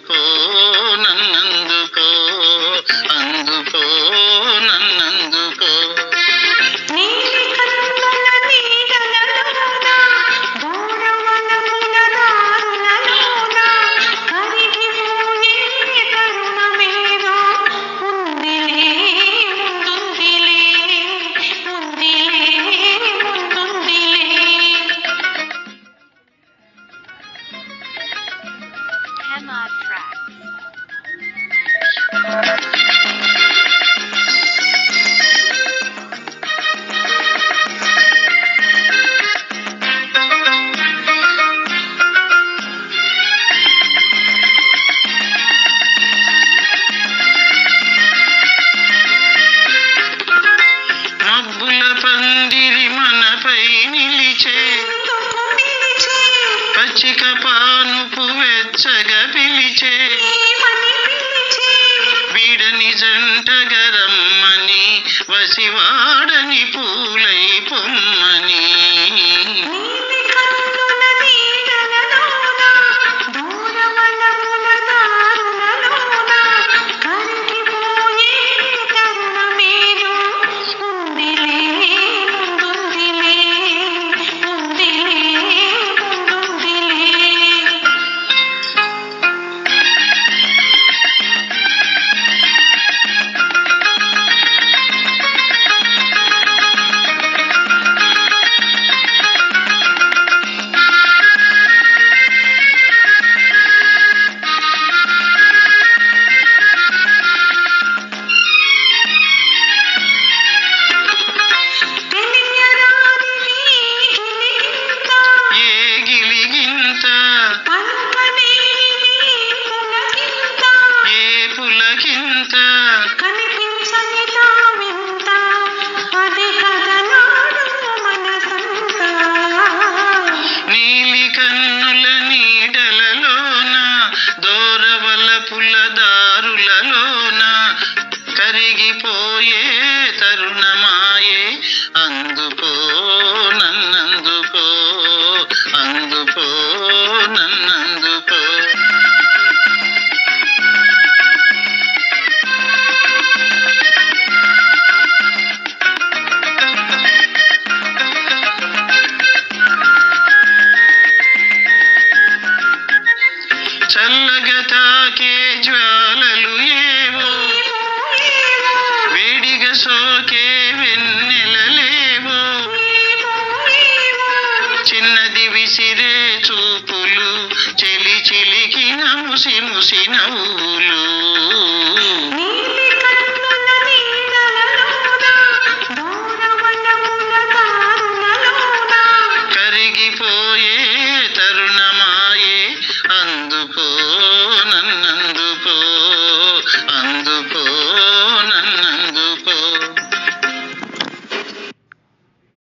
అందుకో నన్నందుకో అందుకో నన్నందుకో పందిరి మనపై నిలిచే పచ్చిక పానుపు వెచ్చగా పిలిచే వీడని జంటగరమ్మని వసివాడని పూలై పొమ్మని నీలి కన్నుల నీడలలోన దూరవలపుల దారులలోన కరిగిపోయే తరుణమాయే అందుకో నన్నందుకో అందుకో నన్నందుకో చల్లగా తాకే జ్వాలలు ఏవో వేడిగా సోకే వెన్నెలలేవో చిన్నది విసిరే చూపులు చెలి చిలికిన ముసి ముసి నవ్వులు